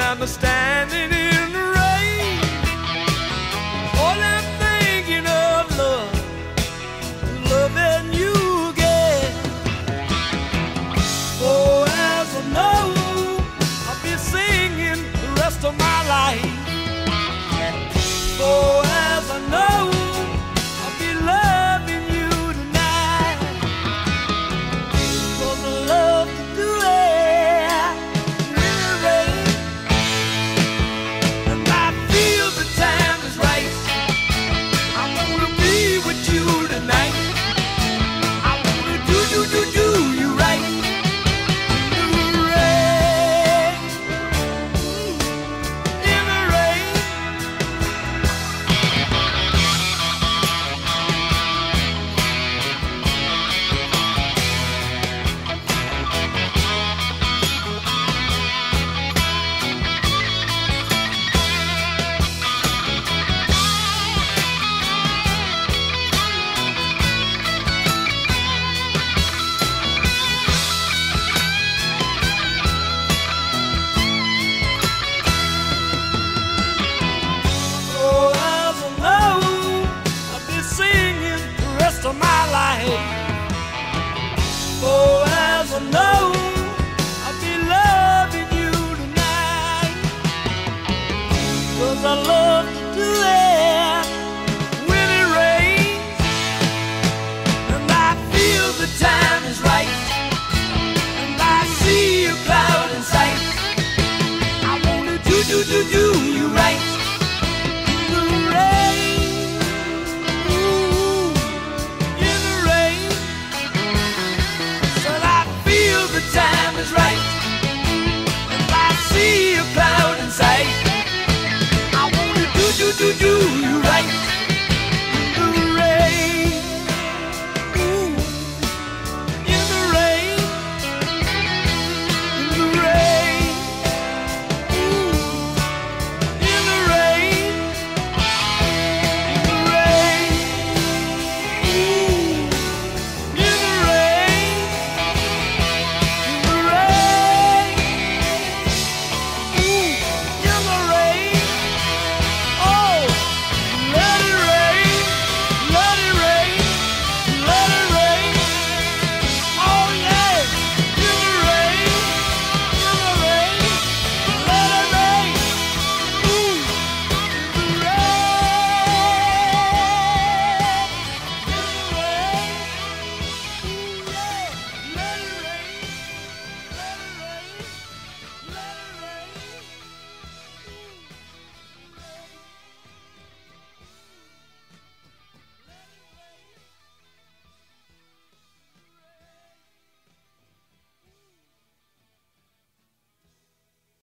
and I'm standing in the rain. All I'm thinking of love, loving you again. Oh, as I know, I'll be singing the rest of my life. Oh, as I know, I'll be loving you tonight. 'Cause I love to do it in the rain. And I feel the time is right. I wanna be with you tonight. I wanna do you right. In the rain, in the rain. Oh, as I know, I'll be singing the rest of my life. Oh, as I know.